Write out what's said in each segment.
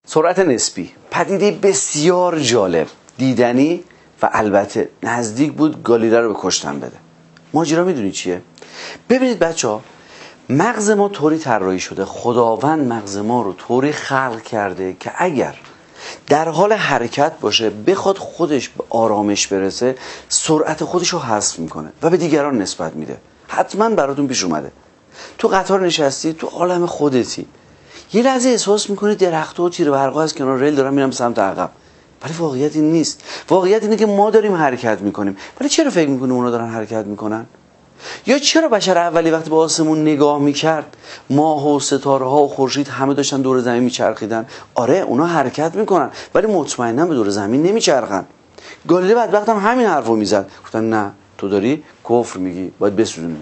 سرعت نسبی، پدیده بسیار جالب، دیدنی و البته نزدیک بود گالیله رو به کشتن بده. ماجرا میدونی چیه؟ ببینید بچه‌ها، مغز ما طوری طراحی شده، خداوند مغز ما رو طوری خلق کرده که اگر در حال حرکت باشه بخواد خودش به آرامش برسه، سرعت خودش رو حذف میکنه و به دیگران نسبت میده. حتما براتون پیش اومده، تو قطار نشستی، تو عالم خودتی، یه لحظه احساس میکنی درخت‌ها و تیره‌برق‌ها از کنار ریل دارن میرن به سمت عقب، ولی واقعیت این نیست. واقعیت اینه که ما داریم حرکت میکنیم. ولی چرا فکر میکنیم اونا دارن حرکت میکنن؟ یا چرا بشر اولی وقتی به آسمون نگاه میکرد، ماه و ستاره ها و خورشید همه داشتن دور زمین میچرخیدن؟ آره اونا حرکت میکنن ولی مطمئنا به دور زمین نمیچرخن. گالیله بدبخت هم همین حرفو میزد، گفتن نه تو داری کفر میگی، باید بسوزونی.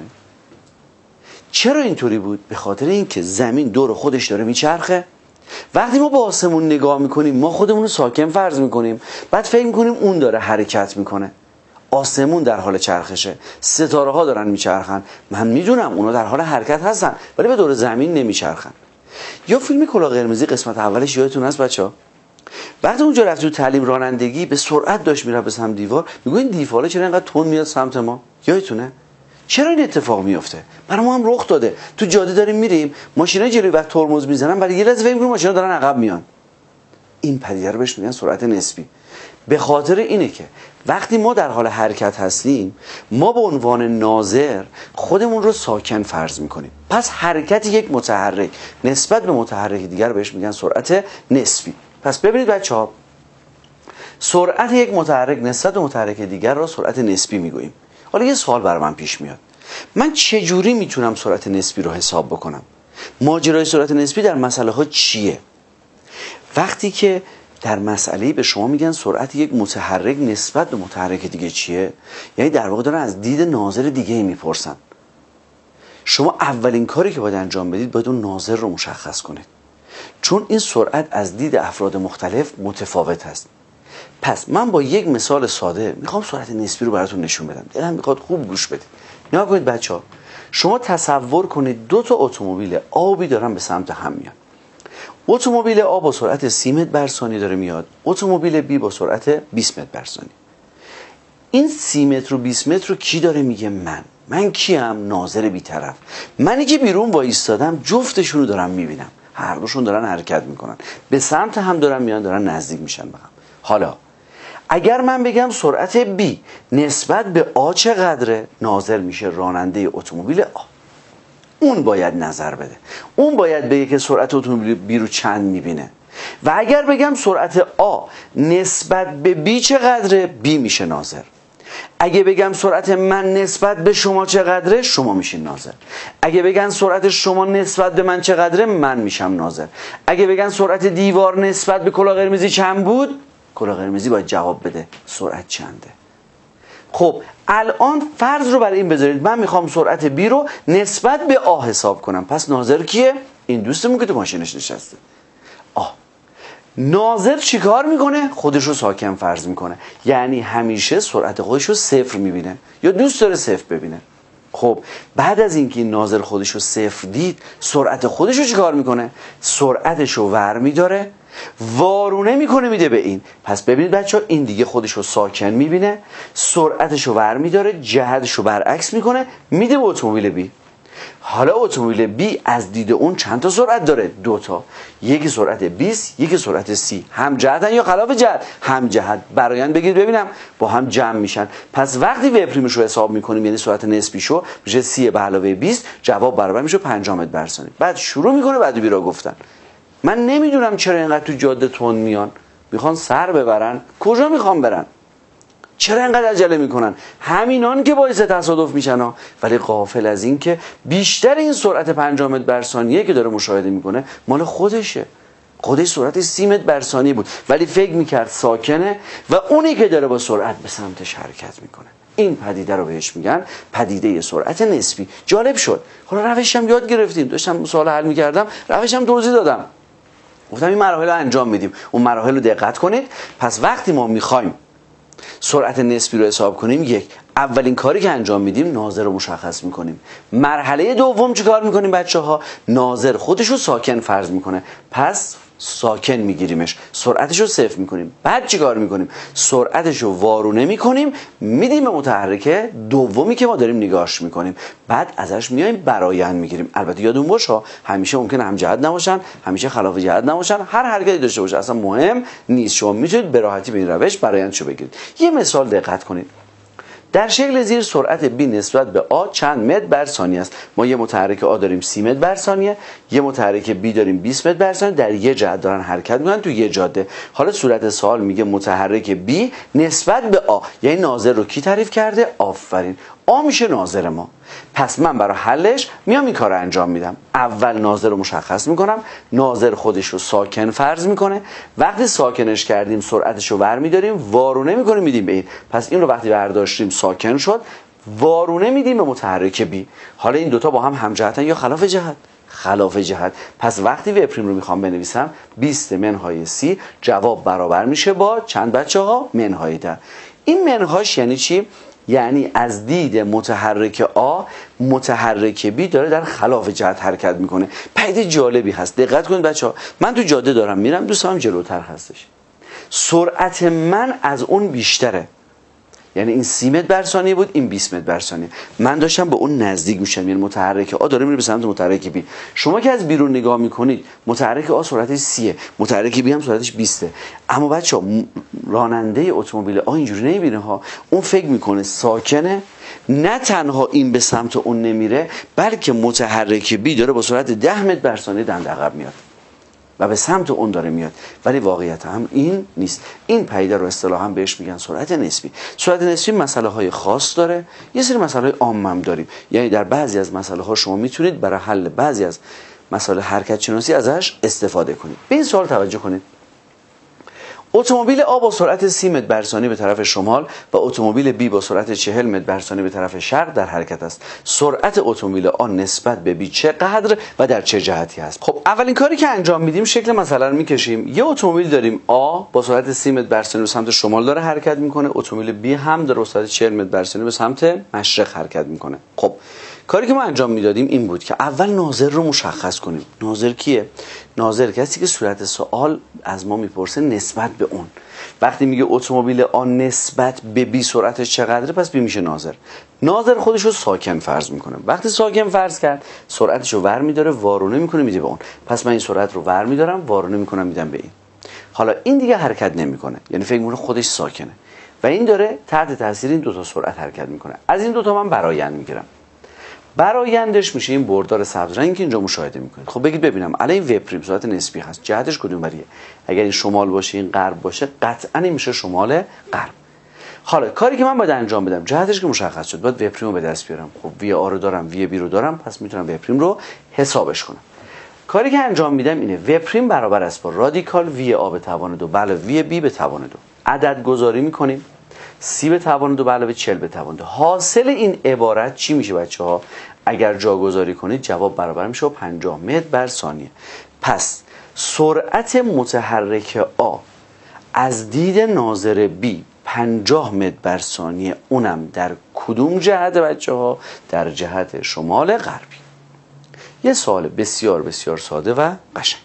چرا اینطوری بود؟ به خاطر اینکه زمین دور خودش داره میچرخه. وقتی ما به آسمون نگاه میکنیم ما خودمون رو ساکن فرض میکنیم، بعد فکر میکنیم اون داره حرکت میکنه. آسمون در حال چرخشه، ستاره ها دارن میچرخن، من میدونم اونا در حال حرکت هستن ولی به دور زمین نمیچرخن. یا فیلم کلاه قرمزی قسمت اولش یادتون هست بچه‌ها؟ وقتی اونجا رفت تو تعلیم رانندگی به سرعت داشت میره به سمت دیوار، میگه این دیواره چرا اینقدر تند میاد سمت ما؟ یادتونه؟ چرا این اتفاق میفته؟ برای ما هم رخ داده. تو جاده داریم میریم، ماشینا جلوی وقت ترمز میزنن، بعد یه لحظه فکر می‌کنیم ماشینا دارن عقب میان. این پدیده رو بهش میگن سرعت نسبی. به خاطر اینه که وقتی ما در حال حرکت هستیم ما به عنوان ناظر خودمون رو ساکن فرض میکنیم. پس حرکت یک متحرک نسبت به متحرک دیگر بهش میگن سرعت نسبی. پس ببینید بچه‌ها، سرعت یک متحرک نسبت به متحرک دیگر را سرعت نسبی میگوییم. حالا یه سوال برای من پیش میاد، من چجوری میتونم سرعت نسبی رو حساب بکنم؟ ماجرای سرعت نسبی در مسئله ها چیه؟ وقتی که در مسئله به شما میگن سرعت یک متحرک نسبت به متحرک دیگه چیه، یعنی در واقع دارن از دید ناظر دیگه میپرسن. شما اولین کاری که باید انجام بدید باید اون ناظر رو مشخص کنید، چون این سرعت از دید افراد مختلف متفاوت هست. پس من با یک مثال ساده میخوام سرعت نسبی رو براتون نشون بدم. دلم میخواد خوب گوش بدید. نگاه کنید بچه‌ها، شما تصور کنید دو تا اتومبیل آبی دارن به سمت هم میان. اتومبیل آ با سرعت 30 متر بر ثانیه داره میاد، اتومبیل بی با سرعت 20 متر بر ثانیه. این 30 متر و 20 متر رو کی داره میگه؟ من کیم؟ ناظر بی‌طرف. منی که بیرون وایستادم جفتشون رو دارم میبینم، هر دوشون دارن حرکت میکنن، به سمت هم دارن میان، دارن نزدیک میشن به هم. حالا اگر من بگم سرعت B نسبت به آ چقدره، ناظر میشه راننده اتومبیل آ. اون باید نظر بده، اون باید بگه که سرعت اتومبیل B رو چند میبینه. و اگر بگم سرعت آ نسبت به B چقدره، B میشه ناظر. اگه بگم سرعت من نسبت به شما چقدره، شما میشین ناظر. اگه بگن سرعت شما نسبت به من چقدره، من میشم ناظر. اگه بگن سرعت دیوار نسبت به کلاه قرمزی چند بود، کلاه قرمزی باید جواب بده سرعت چنده. خب الان فرض رو برای این بذارید من میخوام سرعت B رو نسبت به آ حساب کنم. پس ناظر کیه؟ این دوستمون که تو ماشینش نشسته. ناظر چیکار میکنه؟ خودش رو ساکن فرض میکنه، یعنی همیشه سرعت خودش رو صفر میبینه یا دوست داره صفر ببینه. خب بعد از اینکه ناظر خودش رو صفر دید، سرعت خودش رو چیکار میکنه؟ سرعتش رو ور میداره، وارونه میکنه میده به این. پس ببینید بچه‌ها، این دیگه خودش رو ساکن میبینه، سرعتش رو ور میداره، جهتش رو برعکس میکنه، میده به اتومبیل بی. حالا اتومبیل بی از دید اون چند تا سرعت داره؟ 2 تا، یکی سرعت 20، یکی سرعت 30. هم جهتن یا خلاف جهت؟ هم جهت. برایند بگید ببینم، با هم جمع میشن. پس وقتی و پریمش رو حساب میکنیم یعنی سرعت نسبیشو، میشه 30 به علاوه 20، جواب برابر میشه 5 متر بر ثانیه. بعد شروع میکنه بعد بی را گفتن. من نمیدونم چرا اینقدر تو جاده تند میان، میخوان سر ببرن. کجا میخوان برن؟ چرا اینقدر عجله میکنن؟ همینان که باعث تصادف میشن ها. ولی غافل از این که بیشتر این سرعت 5 متر بر ثانیه که داره مشاهده میکنه مال خودشه. خودش سرعت 30 متر بر ثانیه بود ولی فکر میکرد ساکنه و اونی که داره با سرعت به سمتش حرکت میکنه. این پدیده رو بهش میگن پدیده سرعت نسبی. جالب شد. حالا روشم یاد گرفتیم، داشتم سوال حل میکردم، روشم توضیح دادم، گفتم این مراحل رو انجام میدیم، اون مراحل رو دقت کنید. پس وقتی ما میخوایم سرعت نسبی رو حساب کنیم، اولین کاری که انجام میدیم ناظر رو مشخص میکنیم. مرحله دوم چی کار میکنیم بچه ها؟ ناظر خودش رو ساکن فرض میکنه. پس ساکن میگیریمش، سرعتش رو صفر میکنیم. بعد چیکار میکنیم؟ سرعتش رو وارونه میکنیم، میدیم به متحرک دومی که ما داریم نگاهش میکنیم. بعد ازش میایم برآیند میگیریم. البته یادون باشه همیشه ممکنه هم جهت نباشن، همیشه خلاف جهت نباشن، هر حرکتی داشته باشه اصلا مهم نیست. شما میتونید به راحتی به این روش برآیندشو بگیرید. یه مثال دقت کنید. در شکل زیر سرعت b نسبت به a چند متر بر ثانیه است. ما یه متحرک a داریم 30 متر بر ثانیه، یه متحرک b داریم 20 متر بر ثانیه، در یه جهت دارن حرکت میکنن تو یه جاده. حالا صورت سوال میگه متحرک b نسبت به a، یعنی ناظر رو کی تعریف کرده؟ آفرین، a میشه ناظر ما. پس من برای حلش میام این کار رو انجام میدم. اول ناظر رو مشخص میکنم، ناظر خودش رو ساکن فرض میکنه. وقتی ساکنش کردیم سرعتش رو ور میداریم، وارونه میکنیم میدیم به این. پس این رو وقتی برداشتیم ساکن شد، وارونه میدیم به متحرک بی. حالا این دوتا با هم همجهتن یا خلاف جهت؟ خلاف جهت. پس وقتی و پریم رو میخوام بنویسم 20 منهای سی، جواب برابر میشه با چند بچه ها؟ منهای 10. این منهاش یعنی چی؟ یعنی از دید متحرک A متحرک B داره در خلاف جهت حرکت میکنه. پدیده جالبی هست. دقت کنید بچه‌ها، من تو جاده دارم میرم، دوستم جلوتر هستش، سرعت من از اون بیشتره، یعنی این 30 متر بر ثانیه بود، این 20 متر بر ثانیه، من داشتم به اون نزدیک میشم، یعنی متحرک A داره میره به سمت متحرک B. شما که از بیرون نگاه میکنید متحرک A سرعتش 30، متحرک B هم سرعتش 20، اما بچه‌ها راننده اتومبیل A اینجوری نمیبینه ها، اون فکر میکنه ساکنه، نه تنها این به سمت اون نمیره، بلکه متحرک B داره با سرعت 10 متر بر ثانیه دندقب میاد و به سمت اون داره میاد، ولی واقعیت هم این نیست. این پدیده رو اصطلاحا بهش میگن سرعت نسبی. سرعت نسبی مسئله های خاص داره، یه سری مسئله های عام هم داریم. یعنی در بعضی از مسئله ها شما میتونید برای حل بعضی از مسائل حرکت شناسی ازش استفاده کنید. به این سوال توجه کنید. اتومبیل A با سرعت 30 متر بر ثانیه به طرف شمال و اتومبیل B با سرعت 40 متر بر ثانیه به طرف شرق در حرکت است. سرعت اتومبیل A نسبت به B چقدر و در چه جهتی است؟ خب اولین کاری که انجام میدیم شکل مسئله رو میکشیم. یه اتومبیل داریم A با سرعت 30 متر بر ثانیه به سمت شمال داره حرکت میکنه، اتومبیل B هم داره با سرعت 40 متر بر ثانیه به سمت مشرق حرکت میکنه. خب کاری که ما انجام میدادیم این بود که اول ناظر رو مشخص کنیم. ناظر کیه؟ ناظر کسی که صورت سوال از ما میپرسه نسبت به اون. وقتی میگه اتومبیل A نسبت به B سرعتش چقدره، پس B میشه ناظر. ناظر خودش رو ساکن فرض میکنه. وقتی ساکن فرض کرد سرعتش رو ور میداره، وارونه میکنه میده به اون. پس من این سرعت رو ور میدارم، وارونه میکنم میدم به این. حالا این دیگه حرکت نمیکنه، یعنی فکر میکنه خودش ساکنه و این داره تحت تاثیر این دو تا سرعت حرکت میکنه. از این دو تا من برآیند میگیرم. برآیندش میشه این بردار سبز رنگی که اینجا مشاهده میکنید. خب بگید ببینم الان این و پریم سرعت نسبی هست، جهتش کدوم بریه؟ اگر این شمال باشه این غرب باشه، قطعا این میشه شمال غرب. حالا کاری که من باید انجام بدم، جهتش که مشخص شد، باید و پریم رو به دست بیارم. خب وی آ رو دارم، وی بی رو دارم، پس میتونم و پریم رو حسابش کنم. کاری که انجام میدم اینه، و پریم برابر است با رادیکال وی آ به توان 2 علاوه وی بی به توان 2. عدد گذاری میکنیم، 30 به توان 2 علاوه 40 به توان 2. حاصل این عبارت چی میشه بچه‌ها؟ اگر جاگذاری کنید جواب برابر میشه 50 متر بر ثانیه. پس سرعت متحرک A از دید ناظر B 50 متر بر ثانیه، اونم در کدوم جهت بچه‌ها؟ در جهت شمال غربی. یه سوال بسیار بسیار ساده و قشنگ.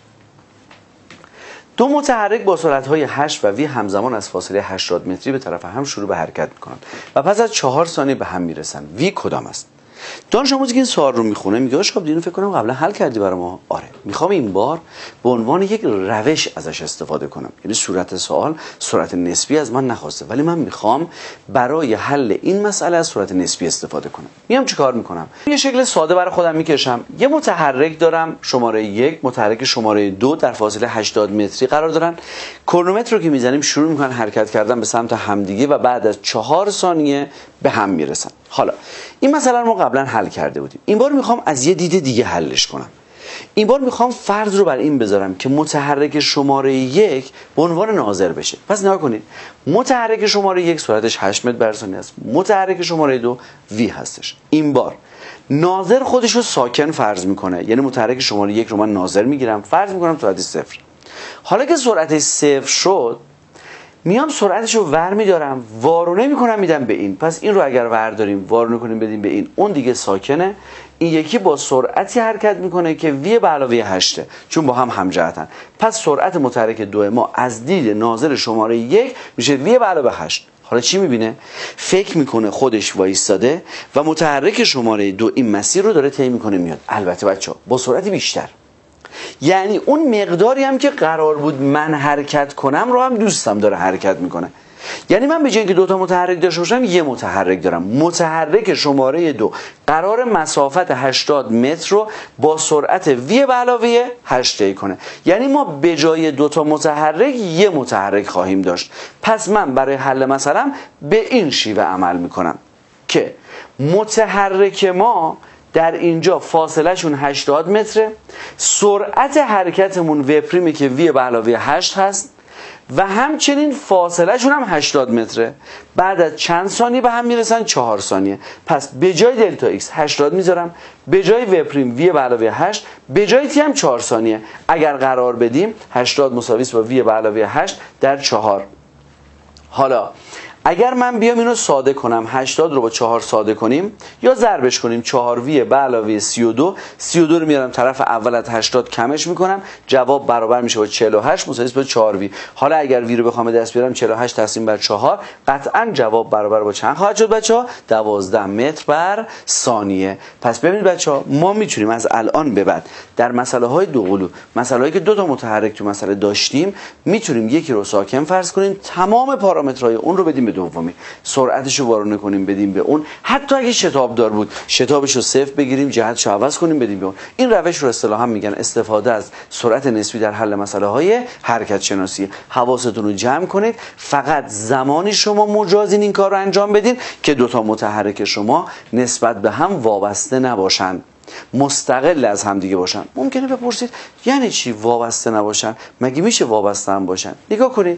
دو متحرک با سرعت‌های 8 و v همزمان از فاصله 80 متری به طرف هم شروع به حرکت می‌کنند و پس از 4 ثانیه به هم میرسند. v کدام است؟ دانش آموزی که این سوال رو میخونه میگه شاب اینو فکر کنم قبلا حل کردی برای ما. آره، میخوام این بار به عنوان یک روش ازش استفاده کنم. یعنی صورت سوال سرعت نسبی از من نخواسته، ولی من میخوام برای حل این مسئله از سرعت نسبی استفاده کنم. میام چیکار میکنم؟ یه شکل ساده برای خودم میکشم. یه متحرک دارم شماره 1، متحرک شماره 2 در فاصله 80 متری قرار دارن. کرونومتر رو که میزنیم شروع میکنن حرکت کردن به سمت همدیگه و بعد از 4 ثانیه به هم میرسن. حالا این مسئله رو ما قبلا حل کرده بودیم. این بار میخوام از یه دید دیگه حلش کنم. این بار میخوام فرض رو بر این بذارم که متحرک شماره 1 به عنوان ناظر بشه. پس نگاه کنید، متحرک شماره 1 سرعتش 8 متر بر ثانیه است، متحرک شماره 2 v هستش. این بار ناظر خودش رو ساکن فرض میکنه، یعنی متحرک شماره 1 رو من ناظر میگیرم، فرض میکنم سرعتش 0. حالا که سرعتش 0 شد، میام سرعتش رو ور میدارم، وارونه میکنم میدم به این. پس این رو اگر ور داریم وارونه کنیم بدیم به این، اون دیگه ساکنه، این یکی با سرعتی حرکت میکنه که v به علاوه 8، چون با هم همجهتن. پس سرعت متحرک 2 ما از دید ناظر شماره 1 میشه v به علاوه 8. حالا چی میبینه؟ فکر میکنه خودش وایستاده و متحرک شماره 2 این مسیر رو داره طی میکنه میاد. البته بچه‌ها با سرعت بیشتر، یعنی اون مقداری هم که قرار بود من حرکت کنم رو هم دوستم داره حرکت میکنه. یعنی من به جای اینکه 2 تا متحرک داشته باشم یه متحرک دارم. متحرک شماره 2 قرار مسافت 80 متر رو با سرعت v به علاوه 8 طی کنه. یعنی ما به جای 2 تا متحرک یه متحرک خواهیم داشت. پس من برای حل مسئله به این شیوه عمل میکنم که متحرک ما در اینجا فاصله شون 80 متره، سرعت حرکتمون و پریمی که v به علاوه 8 هست و همچنین فاصله شون هم 80 متره. بعد از چند ثانیه به هم میرسن؟ 4 ثانیه. پس به جای دلتا x 80 میذارم، به جای و پریم v به علاوه 8، به جای t هم 4 ثانیه. اگر قرار بدیم 80 مساوی است با v به علاوه 8 در 4. حالا اگر من بیام اینو ساده کنم، 80 رو با 4 ساده کنیم یا ضربش کنیم، 4v به علاوه 32 رو میارم طرف اول از 80 کمش میکنم، جواب برابر میشه با 48 مساوی با 4v. حالا اگر v رو بخوام دست بیارم 48 تقسیم بر 4 قطعا جواب برابر با چند خواهد شد بچه‌ها؟ 12 متر بر ثانیه. پس ببینید بچه‌ها ما میتونیم از الان به بعد در مسئله های دو قلو، مسئله هایی که 2 تا متحرک تو مسئله داشتیم، میتونیم یکی رو ساکن فرض کنیم، تمام پارامترهای اون رو بدیم به دومی، سرعتش رو وارونه کنیم بدیم به اون، حتی اگه شتاب دار بود شتابش رو صفر بگیریم، جهتش رو عوض کنیم بدیم به اون. این روش رو اصطلاحا میگن استفاده از سرعت نسبی در حل مسئله های حرکت شناسی. حواستون رو جمع کنید، فقط زمانی شما مجازین این کار رو انجام بدین که 2 تا متحرک شما نسبت به هم وابسته نباشن، مستقل از هم دیگه باشن. ممکنه بپرسید یعنی چی وابسته نباشن؟ مگه میشه وابسته هم باشن؟ نگاه کنید،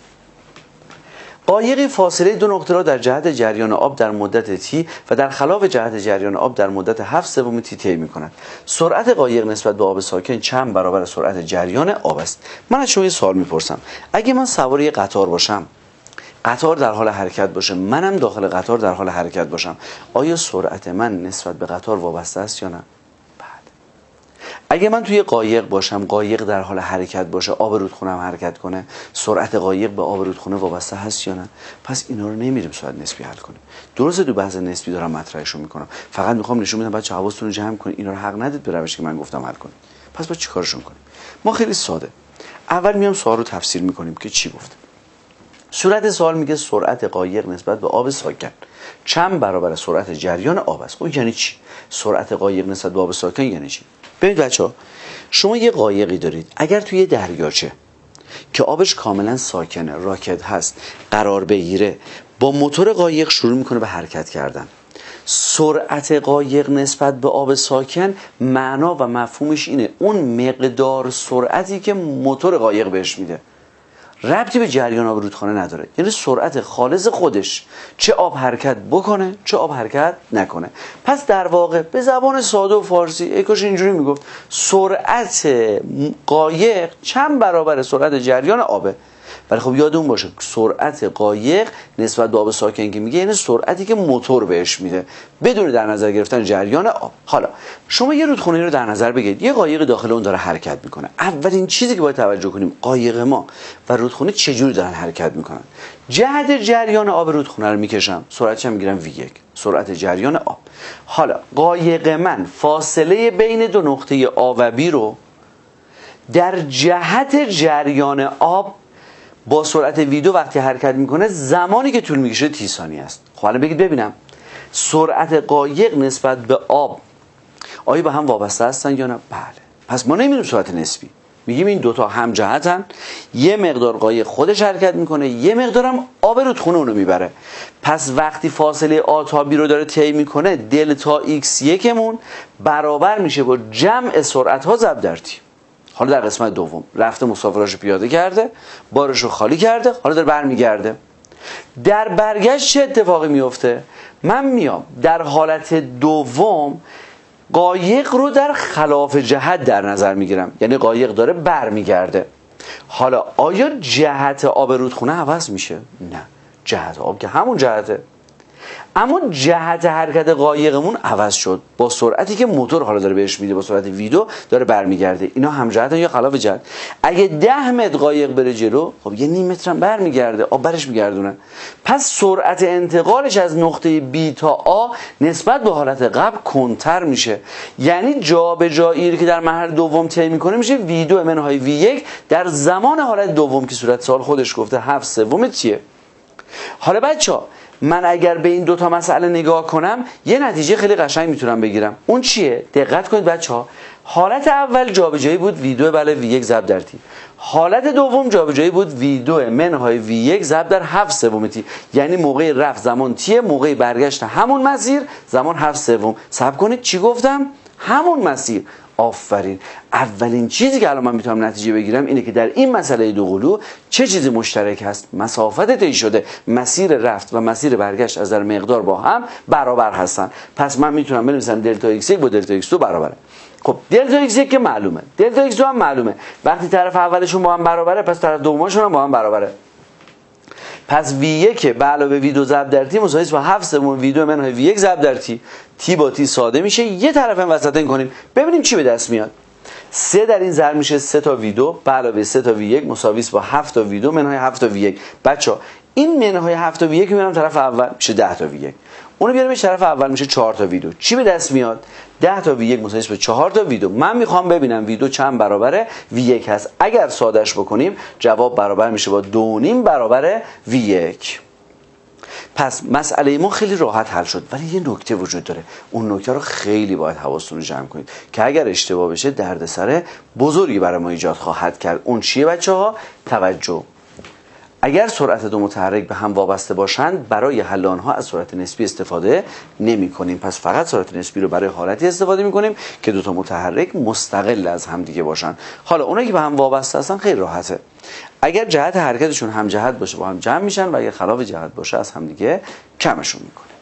قایقی فاصله 2 نقطه را در جهت جریان آب در مدت t و در خلاف جهت جریان آب در مدت 7/3 t طی می‌کند. سرعت قایق نسبت به آب ساکن چند برابر سرعت جریان آب است؟ من از شما یه سوال میپرسم، اگه من سوار یه قطار باشم، قطار در حال حرکت باشه، منم داخل قطار در حال حرکت باشم، آیا سرعت من نسبت به قطار وابسته است یا نه؟ اگه من توی قایق باشم، قایق در حال حرکت باشه، آب رودخونه هم حرکت کنه، سرعت قایق به آب رودخونه وابسته هست یا نه؟ پس اینا رو نمیریم سرعت نسبی حل کنیم. درسته تو بحث نسبی دارم مطرحش رو میکنم، فقط میخوام نشون بدم بچه‌ها حواستون رو جمع کنید، اینا رو حق ندید به روشی که من گفتم حل کنید. پس با چیکارشون کنیم؟ ما خیلی ساده اول میام سوال رو تفسیر میکنیم که چی گفته. صورت سوال میگه سرعت قایق نسبت به آب ساکن چند برابر سرعت جریان آب است. خب یعنی چی؟ سرعت قایق نسبت به آب ساکن یعنی چی؟ ببینید بچه‌ها، شما یه قایقی دارید، اگر توی دریاچه که آبش کاملا ساکنه، راکد هست، قرار بگیره، با موتور قایق شروع میکنه به حرکت کردن. سرعت قایق نسبت به آب ساکن معنا و مفهومش اینه، اون مقدار سرعتی که موتور قایق بهش میده، ربطی به جریان آب رودخانه نداره. یعنی سرعت خالص خودش، چه آب حرکت بکنه چه آب حرکت نکنه. پس در واقع به زبان ساده و فارسی ای کاش اینجوری میگفت سرعت قایق چند برابر سرعت جریان آبه. ولی خب یادمون باشه سرعت قایق نسبت به آب ساکن که میگه یعنی سرعتی که موتور بهش میده بدون در نظر گرفتن جریان آب. حالا شما یه رودخونه رو در نظر بگیرید، یه قایق داخل اون داره حرکت میکنه. اولین چیزی که باید توجه کنیم قایق ما و رودخونه چجوری دارن حرکت میکنن. جهت جریان آب رودخونه رو میکشم، سرعتش هم میگیرم v1، سرعت جریان آب. حالا قایق من فاصله بین 2 نقطه A و B رو در جهت جریان آب با سرعت v2 وقتی حرکت میکنه زمانی که طول میکشه t ثانیه است. خب حالا بگید ببینم سرعت قایق نسبت به آب آیا به هم وابسته هستن یا نه؟ بله. پس ما نمیریم سرعت نسبی، میگیم این 2 تا هم جهتن، یه مقدار قایق خودش حرکت میکنه، یه مقدارم آب رودخونه اونو میبره. پس وقتی فاصله A تا B رو داره طی میکنه، دلتا x1 مون برابر میشه با جمع سرعت ها ضرب در t. حالا در قسمت دوم رفته مسافراشو پیاده کرده، بارشو خالی کرده، حالا داره برمیگرده. در برگشت چه اتفاقی میفته؟ من میام در حالت دوم قایق رو در خلاف جهت در نظر میگیرم، یعنی قایق داره برمیگرده. حالا آیا جهت آب رودخونه عوض میشه؟ نه، جهت آب که همون جهته. اما جهت حرکت قایقمون عوض شد با سرعتی که موتور حالا داره بهش میده، با سرعت ویدو داره برمیگرده. اینا هم جهت یا خلاف جهت. اگه 10 متر قایق بره جلو، خب یه نیم متر هم برمیگرده، آب برش میگردونه. پس سرعت انتقالش از نقطه B تا A نسبت به حالت قبل کندتر میشه. یعنی جابجایی که در مرحله دوم طی میکنه میشه V2 منهای V1 در زمان حالت دوم که صورت سوال خودش گفته 7/3 تیه. حالا بچه‌ها من اگر به این دوتا مسئله نگاه کنم یه نتیجه خیلی قشنگ میتونم بگیرم. اون چیه؟ دقت کنید بچه‌ها. حالت اول جابجایی بود V2 بله V1 ضرب در تی. حالت دوم جابجایی بود V2 منهای V1 ضرب در 7/3 تی. یعنی موقع رفت زمان تیه، موقع برگشت همون مسیر زمان 7/3. صبر کنید چی گفتم؟ همون مسیر. آفرین. اولین چیزی که الان من میتونم نتیجه بگیرم اینه که در این مسئله دوقلو چه چیزی مشترک هست؟ مسافت طی شده. مسیر رفت و مسیر برگشت از در مقدار با هم برابر هستن. پس من میتونم بنویسم دلتا x1 با دلتا x2 برابره. خب دلتا x1 که معلومه، دلتا x2 هم معلومه. وقتی طرف اولشون با هم برابره پس طرف دومشون هم با هم برابره. پس V1 به علاوه V2 ضرب در تی مساوی است با 7/3 V2 منهای V1 ضرب در تی. تی با تی ساده میشه، یه طرف هم وسطین کنیم ببینیم چی به دست میاد. 3 در این ضرب میشه 3 تا V2 به علاوه 3 تا V1 مساوی است با 7 تا V2 منهای 7 تا V1. بچا این منهای 7 تا V1 میارم طرف اول میشه 10 تا V1. اونو بیاریمش طرف اول میشه 4 تا V2. چی به دست میاد؟ 10 تا V1 مساوی است با 4 تا V2. من میخوام ببینم V2 چند برابر V1 هست. اگر سادهش بکنیم جواب برابر میشه با 2.5 برابر V1. پس مسئله ما خیلی راحت حل شد، ولی یه نکته وجود داره. اون نکته رو خیلی باید حواستون رو جمع کنید که اگر اشتباه بشه دردسر بزرگی برای ما ایجاد خواهد کرد. اون چیه بچه‌ها؟ توجه. اگر سرعت دو متحرک به هم وابسته باشند برای حل آنها از سرعت نسبی استفاده نمی کنیم. پس فقط سرعت نسبی رو برای حالتی استفاده می کنیم که دو تا متحرک مستقل از هم دیگه باشن. حالا اونایی که به هم وابسته هستن خیلی راحته. اگر جهت حرکتشون هم جهت باشه با هم جمع میشن و اگر خلاف جهت باشه از هم دیگه کمشون میکنه.